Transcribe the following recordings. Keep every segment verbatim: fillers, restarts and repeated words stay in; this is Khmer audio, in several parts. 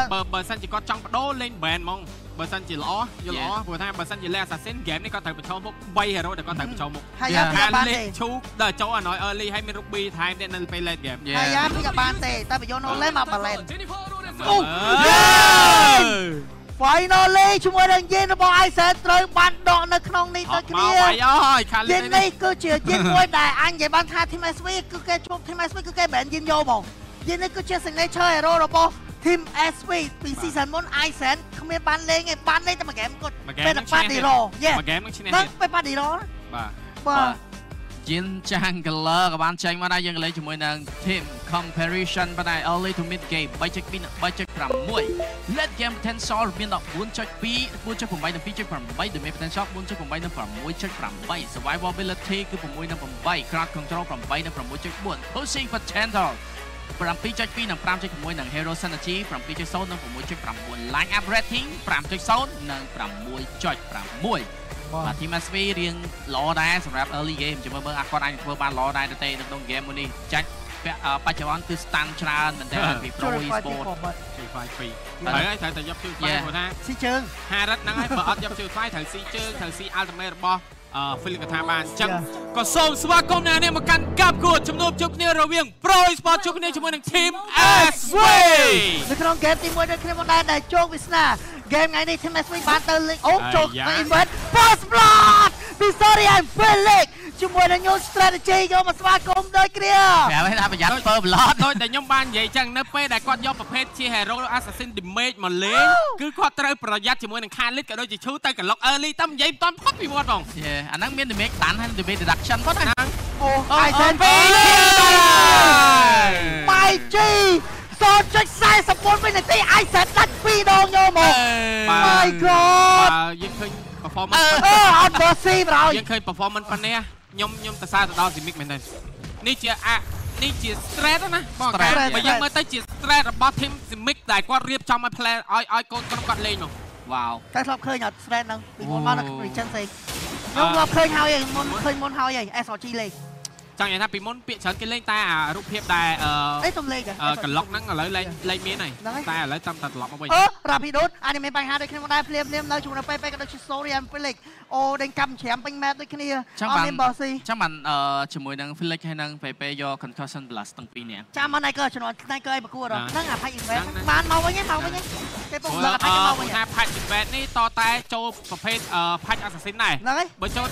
បើបើសិនជាគាត់ចង់បដូរលេង brand ហ្មងបើសិនជាល្អយល់ល្អព្រោះថាបើសិនជាលេង assassin game នេះគាត់ត្រូវបញ្ចូលមុខបី hero ដែលគាត់ត្រូវបញ្ចូលមុខហើយយ៉ាពីបានទេឈូដល់ចូលអណយ early ហើយមាន ruby ថែមទៀតនៅពេល late game ហើយយ៉ាពីក៏បានទេតែបញ្ចូល no lane មក balance អូ finally ជាមួយនឹងយេនរបស់ Aizen ត្រូវបានដកនៅក្នុងនេះដូចគ្នាយេននេះគឺជាយេនមួយដែលអញនិយាយបានថា team เอส วี គឺគេជួប team เอส วี គឺគេបែរយេនយកមកយេននេះគឺជា signature hero របស់ team เอส วี ពី season មុន Aizen គ្មានបានលេងទេបានលេងតែមួយ game គាត់ពេលតែប៉ាឌីរ៉ូយេមួយ game នឹងឈ្នះហ្នឹងពេលប៉ាឌីរ៉ូបាទបាទយេនចាំង color ក៏បានចេញមកដែរយើងលេងជាមួយនឹង team comparison ប៉ុន្តែ early to mid game 3.2 3.6 late game potential មាន 14.2 4.8 និង 2.8 damage potential 4.8 និង 6.8 survivability គឺ 6 និង 8 crowd control 8 និង 6.4 pushing potential 7.2 និង 5.6 និង hero synergy 7.0 និង 6.9 line up rating 5.0 និង 6.6បាទ team เอส วี រៀងល្អដែរសម្រាប់ early game ជាមួយមើលអាគាត់អាចធ្វើបានល្អដែរទៅទេនៅក្នុង game មួយនេះចាច់បច្ចុប្បន្នគឺ stand ច្រើនមែនតើពី pro e-sport ពី five ពីហើយត្រូវតែយកជើងស្វ័យព្រោះថាស៊ីជើងហារិតហ្នឹងហើយបើអត់យកជើងស្វ័យត្រូវស៊ីជើងត្រូវស៊ី ultimate របស់អឺ Philip កថាបានអញ្ចឹងក៏សូមស្វាគមន៍អ្នកនេះមកកាន់កាប់គួរជំនួបជួបគ្នារវាង pro e-sport ជួបគ្នាជាមួយនឹង team เอส วีនៅក្នុង game ទីមួយដូចគ្នាមកដែរដែលជោគវាសនា game ថ្ងៃនេះ team เอส วี បានទៅលេងអូជោគ event first blood ពី sorry I'm Felix ជាមួយនឹង new strategy យកមកស្វាគមន៍ដូចគ្នាប្រាប់ឲ្យថាប្រយ័ត្ន first blood ដូចតែខ្ញុំបាននិយាយចឹងនៅពេលដែលគាត់យកប្រភេទជា hero assassin damage មកលេងគឺគាត់ត្រូវប្រយ័ត្នជាមួយនឹង Khalid ក៏ដូចជាឈូទៅកន្លុក early តែនិយាយមិនតាន់ផុតពីវត្តបងអាហ្នឹងមាន damage តាន់ហើយ damage reduction ផុតហ្នឹងអូ Aizen ម៉ៃជីសូនចុចสี่สิบវិនាទី Aizen ដាច់ពីរដងយកមក My God យើងឃើញ performance អឺអត់បើស៊ីប្រហើយយើងឃើញ performance ប៉ុណ្នេះខ្ញុំខ្ញុំសរសើរទៅដល់ Simic មែនទេនេះជានេះជា stress ណាបងកាបើយើងមើលទៅជា stress របស់ team Simic ដែលគាត់រៀបចំឲ្យ plan ឲ្យឲ្យកូនក្រុមគាត់លេងមកវ៉ាវតែធ្លាប់ឃើញអត់ stress ហ្នឹងពីមុនមកនៅ region ផ្សេងខ្ញុំធ្លាប់ឃើញហើយមុនឃើញមុនហើយ เอส អារ จี លេងចង់និយាយថាពីមុនពាក្យច្រើនគេលេងតែអារូបភាពដែលអឺអីទំលេងកន្លុកហ្នឹងឥឡូវលេងលេងមានហើយតែឥឡូវតាមតែត្រឡប់មកវិញអឺ Rapidus អានេះមានបញ្ហាដូចគ្នាមកដែរភ្លាមភ្លាមនៅជាមួយពេលពេលក៏ដូចជា Story and Felix អូដេញកម្មច្រាមពេញ map ដូចគ្នាអត់មានបោះស៊ីចាំបានជាមួយនឹង Felix ហើយនឹងពេលពេលយក concussion blast ទាំងពីរនាក់ចាំមកណៃក៏ជំនាន់ណៃក៏ឲ្យប្រកួតហ្នឹងអា Patch event បានមកវិញមកវិញគេពុកលើក Patch មកវិញថា Patch event នេះតតែចូលប្រភេទ Patch assassin ដែរហ្នឹងហើយបើចូល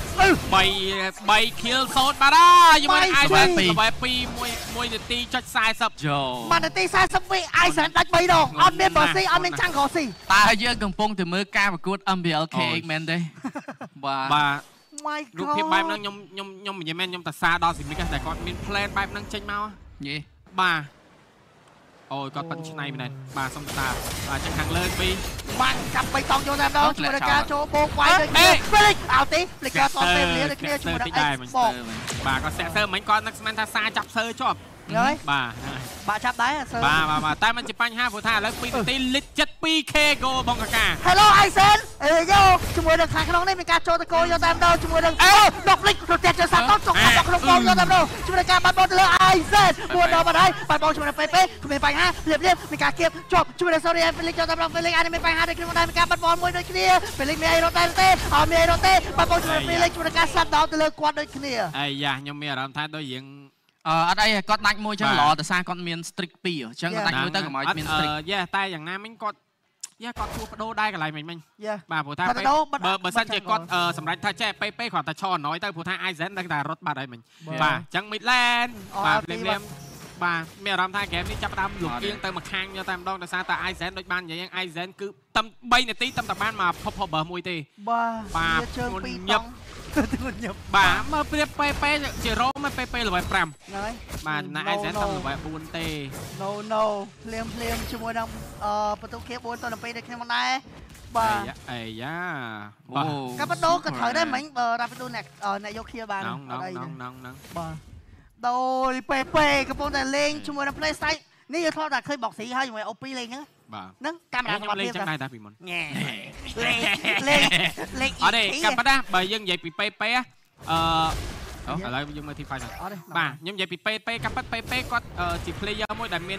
3 kill សូនបាទហើយយមក បែបពី1នាទីចុច40 យោ 1នាទី40វិ Aizen ដាច់3ដងអត់មានបោះស៊ីអត់មានចាំងក្រស៊ីតើយើងកំពុងតែមើលការប្រកួត em bê lờ ca ích មែនទេបាទបាទរូបភាពបែបហ្នឹងខ្ញុំខ្ញុំខ្ញុំនិយាយមែនខ្ញុំតសាដល់ Simic តែគាត់មាន plan បែបហ្នឹងចេញមកយេបាទអូយគាត់ប៉ិនឆ្នៃមែនបាទសុំតាបាទចឹងខាងលើពីបានចាប់3តង់យកតែម្ដងជួយដល់ការចូលបោកវាយដូចគ្នា Felix អោទេ Felix គាត់តពេលវេលាដូចគ្នាជាមួយនឹង Xbox បាទគាត់សាក់សើមិញគាត់នឹកស្មានថាសារចាប់សើជាប់ហើយបាទបាទចាប់ដែរសើបាទបាទតែมันជាបញ្ហាព្រោះថាឥឡូវ2នាទីលិច two K គោបងកាកា Hello Aizen អេយោជាមួយនឹងខាងក្នុងនេះមានការចូលទៅគោយកតែម្ដងជាមួយនឹងអូដក Felix ប្រទេសចសាតចុកដល់ក្នុងគោយកតែម្ដងជាមួយនឹងការបាត់បោលទៅលើ Aizen មួយដល់បាត់ហើយបាត់បោលជាមួយនឹង ពេពេគ្មានបញ្ហាលៀបលៀបមានការគៀបជាប់ជាមួយនឹង Sorry Felix យកតែម្ដង Felix អានេះមានបញ្ហាដូចគ្នាដែរមានការបាត់បោលមួយដូចគ្នា Felix មានអីរត់ដែរទេអត់មានអីរត់ទេបាត់បោលជាមួយនឹង Felix ជាមួយនឹងការស្លាប់ដោតទៅលើគាត់ដូចគ្នាអាយ៉ាខ្ញុំមានអារម្មណ៍ថាដូចរៀងអឺអត់អីគាត់ដាច់មួយចឹងល្អតែសារគាត់មាន strict ពីរអញ្ចឹងគាត់ដាច់មួយទៅកុំឲ្យមាន strict យេតែយ៉ាងណាមិញគាត់យេគាត់ជួបបដូរដែរកន្លែងមិញមិញបាទព្រោះថាបើបើសិនជាគាត់សម្រាប់ថាចេះពេពេគាត់តែឈរអណយទៅព្រោះថា Aizen ដឹងតែរត់បាត់ហើយមិញបាទអញ្ចឹង midland បាទភ្លាមភ្លាមបាទមានអារម្មណ៍ថាហ្គេមនេះចាប់ផ្ដើមលុកគៀងទៅមកខាងយកតែម្ដងដោយសារតែ Aizen ដូចបាននិយាយ Aizen គឺតែ3នាទីតែតែបានមក pop burst មួយទេបាទជើងពីរតង់ញឹបបាទមើលព្រៀបពេពេជារ៉ូមកពេពេ level 5ហ្នឹងហើយបាទណា Aizen តែ level 4ទេ No no ភ្លាមភ្លាមជាមួយនឹងអឺបន្ទុកគេ4ទៅ2ដូចគ្នាមកដែរបាទអាយ៉ាបាទកាប់ដូក៏ត្រូវដែរមិញបើ Rapido អ្នកអ្នកយកខៀបានអត់អីហ្នឹងហ្នឹងហ្នឹងបាទដោយពេពេកំពុងតែលេងជាមួយនឹង Play Site នេះយើងធ្លាប់តែឃើញបុកស៊ីហើយជាមួយ អូ ពី លេងហ្នឹងបាទហ្នឹងកាមេរ៉ាខ្ញុំលេងចឹងដែរតែពីមុនលេងលេងលេងអត់ទេកាប់ណាបើយើងនិយាយពីពេពេអឺឥឡូវយើងមើលទី five បាទខ្ញុំនិយាយពីពេពេកាប់ពេពេគាត់ជា player មួយដែលមាន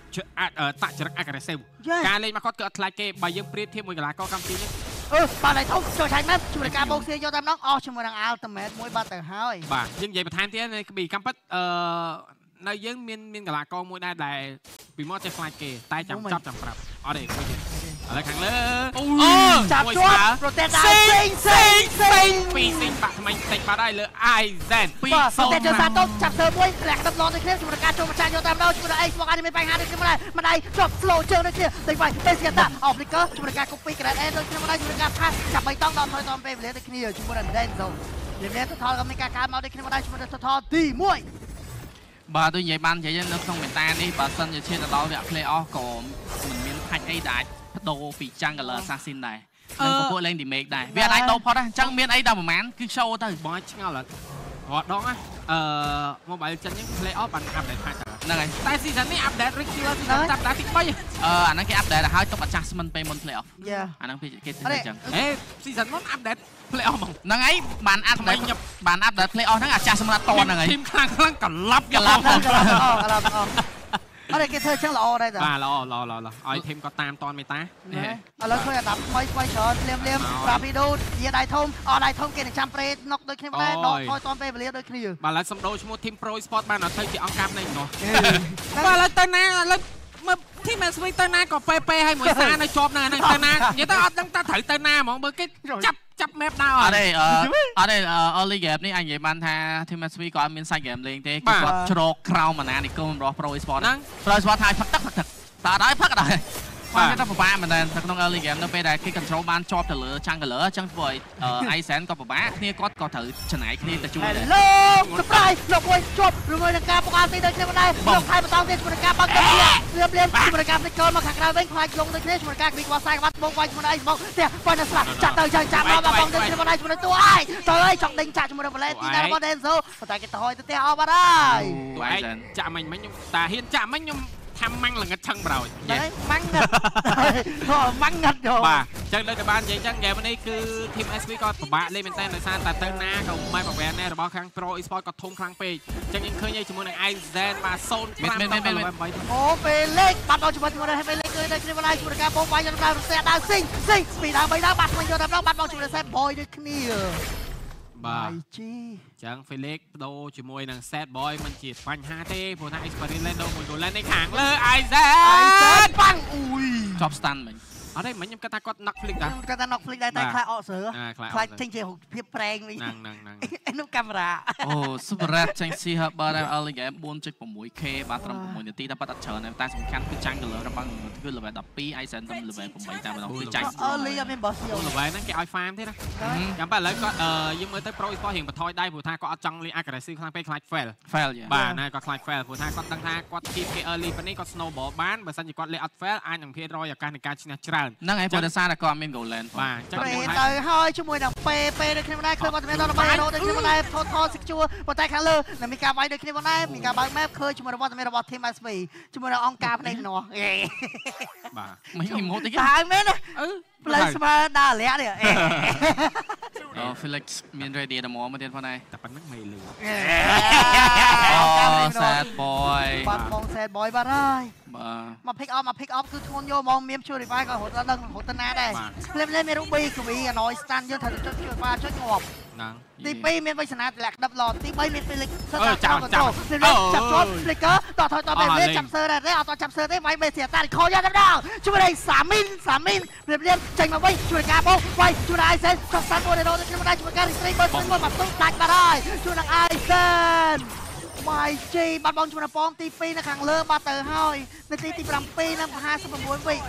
តាក់ចរិត aggressive ការលេងមកគាត់គឺអត់ខ្លាចគេបើយើងប្រៀបធៀបមួយកីឡាករកម្ពុជានេះអឺបាទហើយធំចូលឆាញ់មែនជួយការបោកសៀយកតែម្ដងអស់ជាមួយនឹង ultimate មួយបាត់ទៅហើយបាទយើងនិយាយបន្ថែមទៀតនៅក្ប៊ីកំពិតអឺនៅយើងមានមានកីឡាករមួយដែរដែលពីមកចេះខ្លាចគេតែចាំចាប់ចាំប្រាប់អត់ទេមួយទៀតឥឡូវខាងលើអូចាប់ជាប់ protect ដែរសេងសេងសេងពីសេងបាក់ថ្មីតិចបាត់ហើយលើ Aizen ពីសូន protect សាតូចាប់ធ្វើមួយធ្លាក់ទឹកឡងដូចគ្នាជាមួយនឹងការចូលមកចាញ់យកតែម្ដងជាមួយនឹង Ace មកអានេះមានបញ្ហាដូចគ្នាម្ដងម្ដាយជាប់ slow ជើងដូចគ្នាតែវាយតែស្គាល់តា off flicker ជាមួយនឹងការ copy grade A ដូចគ្នាម្ដងជាមួយនឹងការ pass ចាប់បីតង់ដល់ថយតពេលវេលាដូចគ្នាជាមួយនឹង Denzo លៀន total ក៏មានការកើនមកដូចគ្នាម្ដងជាមួយនឹង total ទី1 បាទដូចនិយាយបាននិយាយនៅក្នុងមេតានេះបើសិនជាឈានទៅដល់វគ្គ play off ក៏មិនមានផាច់អីដែលបដូរពី Jungle Assassin ដែរនៅពពួកលេង remake ដែរវាអាចដូរផុតដែរអញ្ចឹងមានអីដល់ប្រហែលគឺ show ទៅបងឆ្ងល់អត់រត់ដងណាអឺ mobile ចិនហ្នឹង play off បាន update ផាច់ហ្នឹងហើយតែ season នេះ update regular season ចាប់ដល់ទី3អឺអាហ្នឹងគេ update ឲ្យទុក adjustment ពេលមុន play off អាហ្នឹងគេគេធ្វើអញ្ចឹងអេ season មុន update play off ហ្មងហ្នឹងហើយបាន update បាន update play off ហ្នឹង adjustment អត់តហ្នឹងហើយធីមខ្លាំងខ្លាំងកឡាប់កឡាប់កឡាប់អត់គេធ្វើចឹងល្អដែរតាបាទល្អល្អល្អឲ្យធីមក៏តាមតនមេតាឥឡូវឃើញអាដាប់ថ្មីថ្មីច្រើនលៀមលៀមរ៉ាវីដូជាដៃធំអត់ដៃធំគេនឹងចាំប្រេណុកដូចគ្នាដែរដកថយតនពេលវេលាដូចគ្នាបាទឥឡូវសំដូរឈ្មោះធីម Pro Sport បានអត់ទៅជាអង្គការផ្នែកនោះបាទឥឡូវទៅណាឥឡូវមើលធីម ស្វីទៅណាក៏ពេពេឲ្យមួយសានៅជាប់នឹងហ្នឹងទៅណានិយាយទៅអត់ដឹងថាត្រូវទៅណាហ្មងបើគេចាប់ចាប់ map ដែរអត់ទេអត់ទេ early game នេះអញនិយាយបានថា Team ស្វីក៏អត់មាន side game លេងទេគឺគាត់ជ្រកក្រោមអាណានិគមរបស់ Pro Sport ហ្នឹង Pro Sport ថាផឹកទឹកផឹកទឹកតើដល់ផឹកដល់បាទគេទៅពិបាកមែនតើក្នុង early game នៅពេលដែលគេ control បានជាប់ទៅលើ Jungle អញ្ចឹងធ្វើឲ្យ Aizen ក៏ពិបាកគ្នាគាត់ក៏ត្រូវច្នៃគ្នាទៅជួយដែរលោក surprise លោកមួយជាប់ជាមួយនឹងការបង្អានទីដូចគ្នាដែរលោកថៃបន្តទៀតជាមួយនឹងការបាក់ទឹកលៀបលៀបជាមួយនឹងការ flicker មកខាងក្រៅវិញខ្លាចលងដូចគ្នាជាមួយនឹងការ quick wall side បាត់បងវាយជាមួយនឹង Ace មកផ្ទះ final slap ចាក់ទៅចាក់ចាប់មកបងដូចគ្នាដែរជាមួយនឹងតួឯងទៅហើយចង់ដេញចាក់ជាមួយនឹង Valet ទីដែររបស់ Denzo ប៉ុន្តែគេទៅហើយទៅផ្ទះអស់បាត់ហើយតួឯងចាក់មិញមិញខ្ញុំតាហ៊ានចាក់មិញខ្ញុំថាម៉ាំងល្ងិតឆឹងប្រោយម៉ាំងងឹតម៉ាំងងឹតយោបាទអញ្ចឹងដូចតែបាននិយាយអញ្ចឹងហ្គេមនេះគឺ Team เอส វី ក៏ពិបាកលេងមែនតើដោយសារតែទៅណាក៏មិនប្រវែងដែររបស់ខាង Pro Esport ក៏ធំខ្លាំងពេកអញ្ចឹងយើងឃើញជាមួយនឹង Aizen បាទ zone 5 អូពេលលេខបាត់ដល់ជាមួយនឹងពេលលេខគឺដូចគ្នាlạiជាមួយនឹងការបងវាយដល់ដល់ផ្ទះដល់ស៊ីងស៊ីងពីដល់បីដល់បាត់មកយកដល់បាត់មកជាមួយនឹង Set Boy ដូចគ្នាបាទជីចឹង Felix បដូរជាមួយនឹង Set Boy មិនជាបញ្ហាទេព្រោះថា Experience លេងដូរមួយ Golden នេះខាងលើ Aizen ប៉ាំងអ៊ុយជាប់ stand មិញអត់ទេមិញខ្ញុំគិតថាគាត់ knock flick ដែរគាត់ថា knock flick ដែរតែខ្លាចអកសើខ្លាចចេញជាភាពប្រេងវិញហ្នឹងហ្នឹងហ្នឹងនោះកាមេរ៉ាអូ Super ចេញ See Her បើដល់ early game four point six K បាទត្រឹម6នាទីតែប៉ាត់អត់ច្រើនតែសំខាន់គឺចាញ់ color របស់គឺ level twelve Aizen ទៅ level eight តែម្ដងគឺចាញ់ early អត់មាន boss យក level ហ្នឹងគេឲ្យ farm ទេណាចាំប៉ាឥឡូវគាត់យើងមើលទៅ Pro Esport រៀងបន្ថយដៃព្រោះថាគាត់អត់ចង់លេង aggressive ខ្លាំងពេកខ្លាច fail fail បាទណាគាត់ខ្លាច fail ព្រោះថាគាត់ដឹងថាគាត់ keep គេ early ប៉ុណ្នេះគាត់ snowball បានបើសិនជាគាត់លេងអត់ fail អាចនឹងភាគរយឱកាសនៃការឈ្នះច្រើនហ្នឹងហើយព្រោះតែគាត់មាន goal line បាទចឹងទៅហើយជាមួយនឹងពេពេដូចគ្នាដែរឃើញគាត់មានដល់3រ៉ូដូចគ្នាដែរ total secure ប៉ុន្តែខាងលើនៅមានការវាយដូចគ្នាដែរមានការបើក map ឃើញជាមួយរបស់របស់ team เอส วี ជាមួយនឹងអង្គការផ្នែកនោះបាទមិន emote ទេហើយមែនអឺផ្លូវស្មើដល់លាក់នេះអូ Felix មាន ready ដល់មកទៀតផងដែរតែប៉ុណ្្នឹងមិនលឺអូ Sad Boy បាត់បង Sad Boy បាត់ហើយបាទមក pick up មក pick up គឺធ្ងន់យកហ្មងមានជួយ revive ក៏រត់ដល់រត់ទៅណាដែរលេមលេមមាន Ruby គវី Annoy Stand យើងត្រូវចុចជួយ បាចុចងាប់ហ្នឹងទី2មានវិសនាទម្លាក់ក្តាប់ឡទី3មាន Felix សិតចាប់ចាប់ចាប់ជាប់ flicker តថយតពេលវាចាប់សើដែរអត់ចាប់សើទេវាយបេសៀតារីខលយកទៅដល់ជួយឲ្យសាមីនសាមីនរៀបរៀបចេញមកវិញជួយការបោកវាយជួយ Aizen ចុះស្តាន់មួយរត់ទៅខ្ញុំដែរជួយការ restrain បើស្មួយមកទុំដាច់បាត់ហើយជួយនឹង Aizen វាយជីបាត់បងជាមួយនឹងប៉មទី2នៅខាងលើបាត់ទៅហើយនាទីទី7និងfifty-sixវិ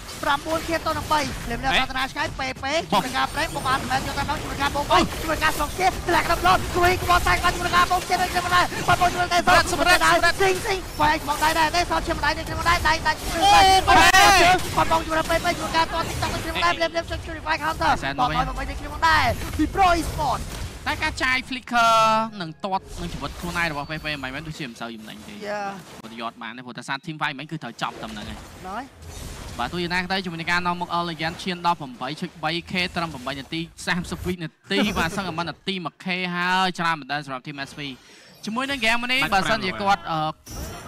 9ខៀតទៅនឹង3លេមនៅសាសនាឆ្ងាយពេពេជួយការប្រេងបងបានមែនយកតាមដល់ជួយការបោកវិញជួយការស្រុកជាទម្លាក់ក្តាប់ឡូតជួយក្បត់តែជួយការបោកជាដូចគ្នាដែរបាត់បងជួយតែសតសម្រាប់ដែរស៊ីងស៊ីងវាយបងដែរដែរសតជាម្ដាយដូចគ្នាដែរដៃដាច់ជួយបាត់បងជួយពេពេជួយការតទីតាំងដូចគ្នាដែរលេមលេមជួយជួយ revive counter បងឲ្យបងដូចគ្នាដែរពី Pro Esport តែការចាយ flicker នឹងទាត់នឹងជីវិតខ្លួនឯងរបស់ពេពេមិនមែនដូចជាមិនសូវចំណេញទេព្រោះយត់បានទេព្រោះតែសា team fight មិនគឺត្រូវចប់តែហ្នឹងហើយហើយបាទទោះយ៉ាងណាក៏ដោយជាមួយនឹងការនាំមុខ All Legend ឈានដល់eight point three K ត្រឹមeightនាទីthirty-twoនាទីបាទសឹងតែនាទី one K ហើយច្រើនមែនដែរសម្រាប់ Team เอส วี ជាមួយនឹង game នេះបើសិនជាគាត់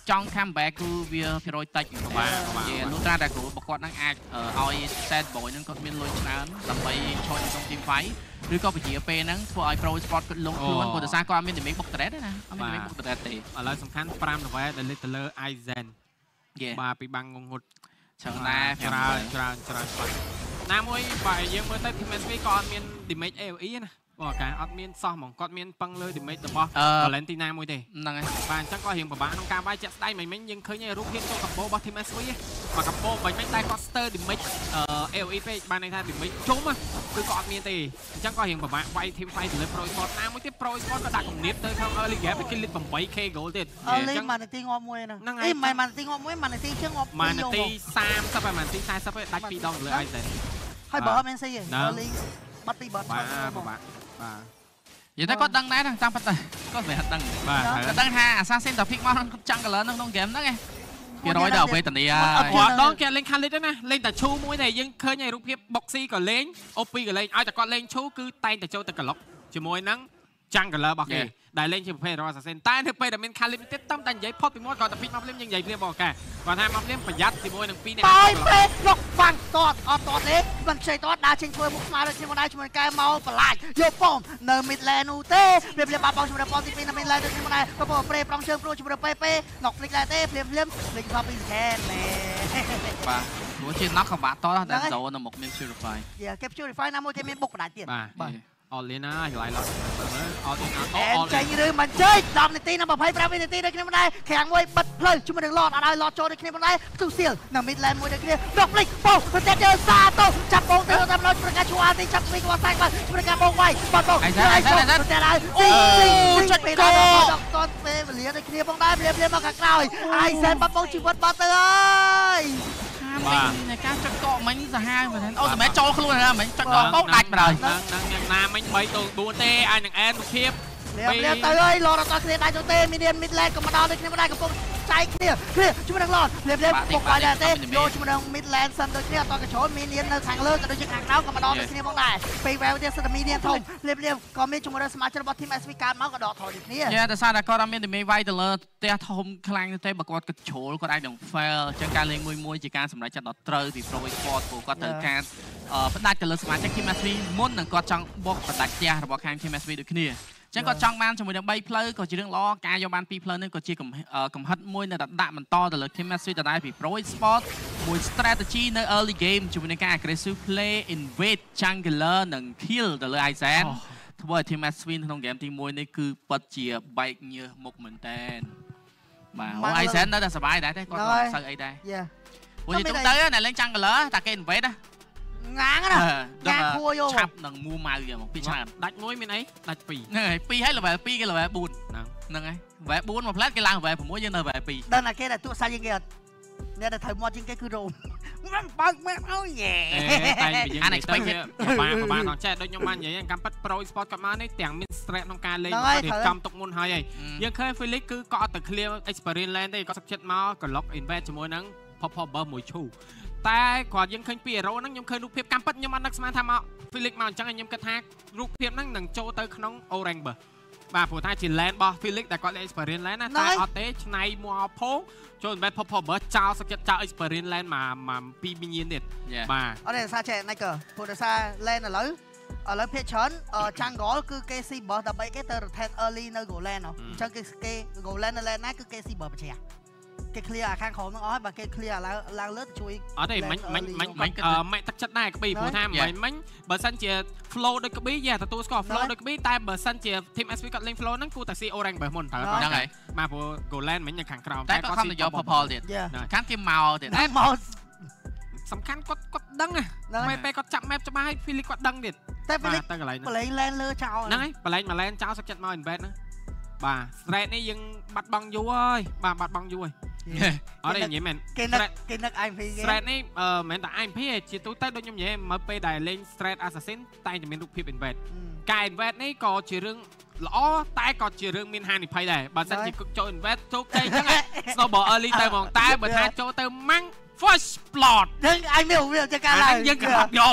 ចង់ comeback គឺវាភាគរយតិចបាទនិយាយលុះត្រាតែគ្រូរបស់គាត់នឹងអាចឲ្យ set boy នឹងគាត់មានលុយច្រើនដើម្បីចូលក្នុង team fight ឬក៏ពជាពេលហ្នឹងធ្វើឲ្យ pro sport គាត់លងខ្លួនព្រោះដោយសារគាត់អត់មាន damage បុក turret ទេណាអត់មាន damage បុក turret ទេឥឡូវសំខាន់5 level ដែលលេខទៅលើ Aizen បាទពីបាំងងងុតច្រើនណាស់ច្រើនច្រើនច្រើនបាទណាមួយបើយើងមើលទៅ team S V ក៏អត់មាន damage A O E ណាបើកាអត់មានសោះហ្មងគាត់មានពឹងលើ damage របស់ Valentina មួយទេហ្នឹងហើយបាទអញ្ចឹងក៏រៀងពិបាកក្នុងការវាយជាក់ស្ដែងមិញមិញយើងឃើញរូបភាពចូលកម្បោរបស់ team S V មកកម្បោមិញមិញតែគាត់ stir damage A O E ពេកបានន័យថា damage ជុំគឺក៏អត់មានទេអញ្ចឹងក៏រៀងពិបាកវាយ team fight ទៅលើ pro sport ណាមួយទៀត pro sport ក៏ដាក់គំនាបទៅក្នុង early game គេលេខ eight k goal ទៀតអញ្ចឹងបាននាទីងាប់មួយហ្នឹងអីមិនបាននាទីងាប់មួយបាននាទីជាងងាប់មួយនាទីthirtyហើយបាននាទីfortyហើយដាច់ពីរដងលើ Aizen ហើយបើអត់មានស៊ីទេ early បាត់ពីបាត់បាទបាទបាទនិយាយតែគាត់ដឹងដែរតាមពិតទៅគាត់មិនដឹងបាទគាត់ដឹងថា Assassin តែ pick មកក្នុង jungle នៅក្នុង game ហ្នឹងឯងពីរយដល់វេទនីហើយដងគេលេង Khalid ទេណាលេងតែឈូមួយតែយើងឃើញឯរូបភាព Boxy ក៏លេង O P ក៏លេងឲ្យតែគាត់លេងឈូគឺតែងតែចូលទៅក្លុកជាមួយនឹង jungle របស់គេដែលលេងជាប្រភេទ Assassin តែនៅពេលដែលមាន Khalid ទៀតតាមតែនិយាយផុតពីមាត់គាត់តែ pick មកភ្លាមយើងនិយាយភ្លាមបងកាគាត់ថាមកភ្លាមប្រយ័ត្នជាមួយនឹងពីរនាក់បាយពេកលុកហ្វាំងតតអត់តតទេមិនខ្ចីតតដើរចេញធ្វើមុខស្មារតីខ្ញុំដែរជាមួយកែមកបន្លាចយកប៉មនៅ midland នោះទេភ្លាមភ្លាមបាបងជាមួយប៉មទីពីរនៅ midland ទៅខ្ញុំដែរក៏ប្រប្រេប្រងជើងព្រួជាមួយពេពេណុកភ្លេចដែរទេភ្លាមភ្លាមភ្លេចថាពីខែមែបាទព្រោះជាណុកក៏បាក់តតតែចូលនៅមុខមាន purify យ៉ាគេ purify ណាមួយគេមានបុកកដាច់ទៀតបាទអត់លេណាកន្លែងឡោះអត់អត់អត់ចេញឬមិនចេញtenនាទីនិងtwenty-fiveវិនាទីដូចគ្នាដែរខាងមួយបិទផ្លូវជាមួយនឹងឡតអត់ឲ្យឡតចូលដូចគ្នាដែរផ្ទុះសៀលនៅ midland មួយដូចគ្នាដកភ្លេចបោកប្រទេសយើងសាទៅចាប់បងទៅតាមឡតប្រកាសជួអាទីចាប់ស្វីក៏សាច់បាទប្រកាសបងវាយបាត់បងហើយហើយហើយប្រទេសហើយអូចាច់ទៅដល់តតពេលវេលាដូចគ្នាផងដែរព្រាមព្រាមមកខាងក្រោយអាយសែនបាត់បងជីវិតបាត់ទៅហើយបាទនៃការចុចកកមិញសាហាវមែនអូសម្រាប់ចូលខ្លួនហ្នឹងមិញចុចកកបោកដាច់បណ្ដោយហ្នឹងហ្នឹងយ៉ាងណាមិញthree to fourទេអាចនឹងអែនសុភាពលៀបលៀបទៅហើយឡតអត់គ្នាដាច់ទៅទេមានមាន midland ក៏មកដល់ដូចគ្នាដែរកំពុងចែកគ្នាគ្នាជាមួយនឹងឡតលៀបលៀបពុកបាយដែរទេយកជាមួយនឹង midland សិនដូចគ្នាអត់តកញ្ចូលមានមាននៅខាងលើក៏ដូចជាខាងក្រៅក៏មកដល់ដូចគ្នាផងដែរពេលវែវទៀតសិតតែ median ធំលៀបលៀបក៏មានជាមួយនឹងសមាជិករបស់ team S V កើតមកក៏ដកថយដូចគ្នាយ៉ាតែសារតែគាត់អត់មានតែមេវាយទៅលើផ្ទះធំខ្លាំងទេបើគាត់កញ្ចូលគាត់អាចនឹង fail អញ្ចឹងការលេងមួយមួយជាការសម្រេចចិត្តដ៏ត្រូវពី pro sport ព្រោះគាត់ត្រូវការផ្ដាច់ទៅលើសមាជិក team S V មុននឹងគាត់ចង់បុកផ្ដាច់ផ្ទះរបស់ខាង team S V ដូចគ្នាចឹងគាត់ចង់បានជាមួយនឹងthreeផ្លូវក៏ជារឿងល្អការយកបានtwoផ្លូវនេះក៏ជាកំហិតមួយនៅដាក់បន្តទៅលើ team S V ដដែលពី pro sport មួយ strategy នៅ early game ជាមួយនឹងការ aggressive play invade jungler និង kill ទៅលើ Aizen ធ្វើឲ្យ team S V ក្នុង game ទីoneនេះគឺពិតជាបែកញើសមុខមែនតើបាទអូ Aizen នៅតែសុបាយដែរទេគាត់មិនសូវអីដែរព្រោះនិយាយទៅអ្នកលេង jungler តែគេ invade ណាងាងណាងាងខួរយកឆាប់នឹងមួម៉ៅយ៉ាងមកពីច្រើនដាច់មួយមានអីដាច់ពីរហ្នឹងហើយពីរហើយ level two គេ level four ហ្នឹងហ្នឹងហើយ level four មកផ្លែតគេឡើង level six យើងនៅ level two ដឹងតែគេតែទូសាច់ជាងគេអត់អ្នកដែលត្រូវមាត់ជាងគេគឺរោមមិនបើកមែនអើយតែយើងអានេះទៅវាប្រហែលប្រហែលដល់ចេះដូចខ្ញុំបាននិយាយកម្មប៉ិត pro sport គាត់មកនេះទាំងមាន stress ក្នុងការលេងរៀបចំទុកមុនហើយហើយយើងឃើញ Felix គឺគាត់អត់ទៅ clear experience land ទេគាត់សុខចិត្តមកក្លុក invest ជាមួយនឹង pop up មួយឈូតែគាត់យើងឃើញពី hero ហ្នឹងខ្ញុំឃើញរូបភាពកម្មពិតខ្ញុំអត់នឹកស្មានថាមក Felix មកអញ្ចឹងខ្ញុំគិតថារូបភាពហ្នឹងនឹងចូលទៅក្នុង Orange បើបាទព្រោះថាជា land របស់ Felix ដែលគាត់លេង experience land ណាតែអត់ទេឆ្នៃមកផោចូល invest pop up ចោលសុខចិត្តចោល experience land មកមកtwo millionទៀតបាទអត់ទេសារចេះណៃក៏ព្រោះដោយសារ land ឥឡូវឥឡូវភាគច្រើន jungle គឺគេ ស៊ី បើដើម្បីគេទៅ retain early នៅ goland អញ្ចឹងគេគេ goland នៅ land ណាគឺគេ ស៊ី បើប្រជ្រះគេ clear អាខាងក្រោមហ្នឹងអស់ហើយបើគេ clear ឡើងឡើងលើជួយអត់ទេមិញមិញមិញមិញម៉ែទឹកចិត្តដែរក្ប៊ីព្រោះថាមិញមិញបើសិនជា flow ដូចក្ប៊ីយ៉ាទទួលស្គាល់ flow ដូចក្ប៊ីតែបើសិនជា team S V គាត់លេង flow ហ្នឹងគួរតែ ស៊ី orange បើមុនត្រូវហ្នឹងហើយបាទព្រោះ goland មិញនៅខាងក្រោមតែគាត់ខំទៅយក purple ទៀតខាងគេមកទៀតតែមកសំខាន់គាត់គាត់ដឹងណាពេលគាត់ចាប់ map ច្បាស់ហើយ Felix គាត់ដឹងទៀតតែ Felix ទៅកន្លែងហ្នឹងបលែង land លើចោលហ្នឹងហើយបលែងមក land ចោលសុខចិត្តមក invest ហ្នឹងបាទ straight នេះយើងបាត់បង់យូរហើយបាទបាត់បង់យូរហើយអត់ទេនិយាយមែនគេនឹកគេនឹក I M P គេ straight នេះអឺមិនមែនតែ I M P ទេជាទូទៅដូចខ្ញុំនិយាយមើលពេលដែលលេង straight assassin តែតែមានរូបភាព invest ការ invest នេះក៏ជារឿងល្អតែក៏ជារឿងមានហានិភ័យដែរបើមិនជាចូល invest ចូលគេអញ្ចឹង snowball early ទៅហ្មងតែបើថាចូលទៅម៉ាំង first plot ហ្នឹងអញមានវាជាការឡើងយើងក៏អត់យកហ្មង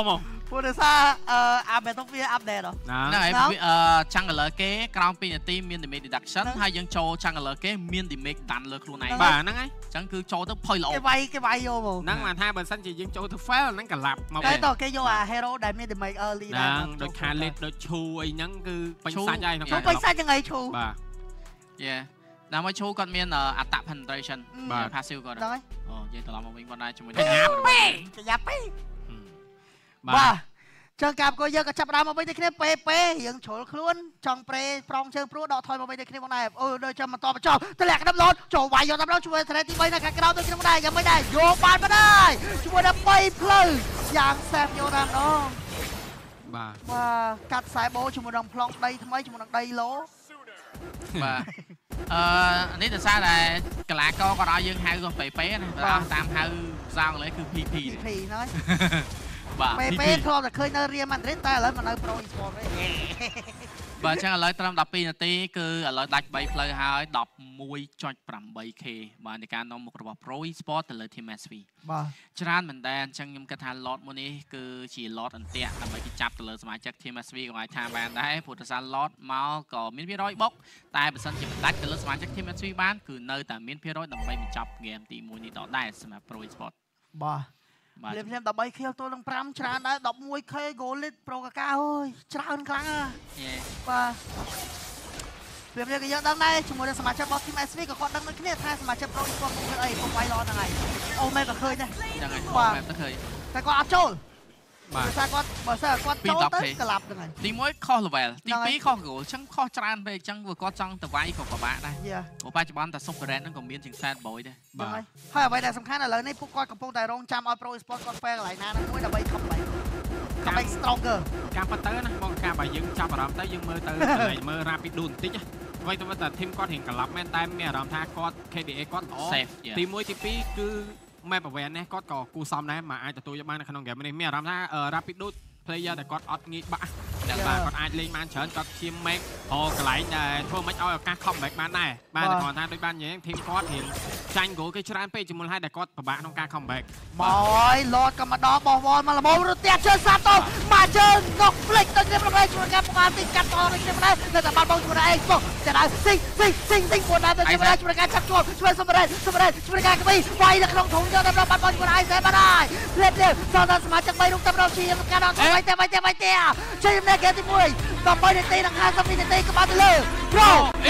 ពួកដោយសារអឺអាបែតវាអាប់ដេតហ៎ហ្នឹងហើយអឺ Jungler គេក្រោមពីនាទីមាន damage reduction ហើយយើងចូល Jungler គេមាន damage ដាន់លើខ្លួនឯងបាទហ្នឹងហើយអញ្ចឹងគឺចូលទៅភ័យល្អគេវាយគេវាយយកមកហ្នឹងបានថាបើសិនជាយើងចូលទៅ fail ហ្នឹងកន្លាប់មកតែតើគេយកអា hero ដែលមាន damage early ដែរហ្នឹងដូច Khalid ដូចឈូអីហ្នឹងគឺពេញសាច់ហើយក្នុងឈូពេញសាច់យ៉ាងម៉េចឈូបាទយេដើម្បីឈូគាត់មាន attack penetration បាទ passive គាត់ហ្នឹងហើយអូនិយាយត្រឡប់មកវិញគាត់ដែរជាមួយប្រញាប់ពេកប្រញាប់ពេកបាទចឹងកាប់ក៏យើងក៏ចាប់ដើមមកវិញដូចគ្នាពេពេយើងជ្រុលខ្លួនចង់ប្រេប្រងជើងព្រួដកថយមកវិញដូចគ្នាមកដែរអូដូចចាំបន្តបញ្ចុះតម្លាក់ក្តាប់លោតចូលវាយយកតាមឡូវជួយត្រេទីបីនៅខាងក្រៅដូចគ្នាមកដែរយ៉ាងមិនដែរយកបានមកដែរជួយដល់បីផ្លូវយ៉ាងសែបយកតាមដងបាទបាទកាត់ខ្សែបូជាមួយនឹងប្លង់ដីថ្មីជាមួយនឹងដីឡូបាទអឺនេះដោយសារតែកីឡាករគាត់ឲ្យយើងហៅគាត់ពេពេណាតាមហៅភាសាអង់គ្លេសគឺ พี พีพี พี ហ្នឹងបាទពេពេធ្លាប់តែឃើញនៅរៀលម៉ាឌ្រីតតែឥឡូវមកនៅ Pro Esports វិញបាទអញ្ចឹងឥឡូវត្រឹមដប់ពីរនាទីគឺឥឡូវដាច់បីផ្លូវហើយ ដប់មួយចុចប្រាំបីខេ បាទនៃការនាំមុខរបស់ Pro Esports ទៅលើ Team เอส วีបាទច្រើនមែនតើអញ្ចឹងខ្ញុំគិតថា lot មួយនេះគឺជា lot អន្ទាក់ដើម្បីគេចាប់ទៅលើសមាជិក Team เอส วี ក៏អាចថាបានដែរព្រោះតែសារ lot មកក៏មានភាគរយបុកតែបើសិនជាមិនដាច់ទៅលើសមាជិក Team เอส วี បានគឺនៅតែមានភាគរយដើម្បីបញ្ចប់ game ទីមួយនេះដដែលសម្រាប់ Pro Esports បាទភ្លាមភ្លាម13ខៀលទល់នឹង5ច្រើនដែរ11ខេ goal lead Pro កាកាអើយច្រើនខ្លាំងណាស់បាទភ្លាមភ្លាមក៏យើងដឹងដែរជាមួយនឹងសមាជិករបស់ Team เอส วี ក៏គាត់ដឹងដូចគ្នាថាសមាជិក Pro Esports គាត់ធ្វើអីពុកវាយឡហ្នឹងហើយអូមែនក៏ឃើញដែរហ្នឹងហើយអូមែនទៅឃើញតែគាត់អត់ចូលបាទតែគាត់បើសិនគាត់ចូលទៅក្លាប់ហ្នឹងហើយទីមួយខុស level ទីពីរខុស goal អញ្ចឹងខុសច្រើនពេកអញ្ចឹងវាគាត់ចង់ទៅវាយក៏ពិបាកដែរព្រោះបច្ចុប្បន្នតែ super red ហ្នឹងក៏មានជាង sad boy ដែរបាទហើយអ្វីដែលសំខាន់ឥឡូវនេះពួកគាត់កំពុងតែរងចាំឲ្យ Pro Esports គាត់ fail កន្លែងណាហ្នឹងមួយដើម្បី comeback comeback stronger ការប៉ັດទៅណាបងការបើយើងចាប់អារម្មណ៍ទៅយើងមើលទៅកន្លែងមើល rapid do បន្តិចអ្វីទៅតែ team គាត់រៀងក្លាប់មែនតែមានអារម្មណ៍ថាគាត់ เค ดี เอ គាត់ល្អទីមួយទីពីរគឺ map awareness គាត់ក៏គូសំដែរមកអាចទទួលយកបាននៅក្នុង game នេះមានអារម្មណ៍ថា rapid do player ដែលគាត់អត់ងាយបាក់តែបាទគាត់អាចលេងបានច្រើនគាត់ឈាម make អូកន្លែងដែលធ្វើមិនឲ្យឱកាស comeback បានដែរបាទគាត់ថាដូចបាននិយាយ team គាត់រៀងចាញ់ goal គេច្រើនពេកជាមួយហើយដែលគាត់ពិបាកក្នុងការ comeback មកហើយ Lord ក៏មកដល់បោះវល់មកល្មមរត់ទៀតជើងសាតូមកជើងងុក flick ទៅគ្នាប្រហែលជួយការបង្ហាញទីកាត់តដូចគ្នាម្ដងនៅតែបាត់បង់ជាមួយឯងមកតែដល់ស៊ីស៊ីស៊ីស៊ីពួកដល់ទៅជាមួយជួយការចាប់ជាប់ជួយសម្រេចសម្រេចជួយការក្បីវាយនៅក្នុងធុងយកដល់បាត់បង់ជាមួយឯងតែបានហើយភ្លេតនេះសល់តែសមាជិកបីរូបតាមរកជាការដល់ទៅតែតែតែតែជ័យនៅហ្គេមទីមួយដើម្បីនាទីនឹងห้าสิบនាទីក៏បានទៅលើ Pro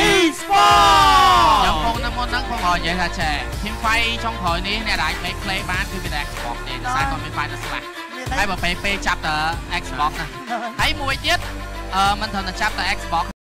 Esports ខ្ញុំផងនៅមុនហ្នឹងផងនិយាយថាចែ team fight ចុងក្រោយនេះអ្នកដែល make play បានគឺមានតែ Xbox ទេតែគាត់មាន fight ទៅស្លាស់ហើយបើពេលពេលចាប់តែ Xbox ណាហើយមួយទៀតអឺមិនត្រូវតែចាប់តែ Xbox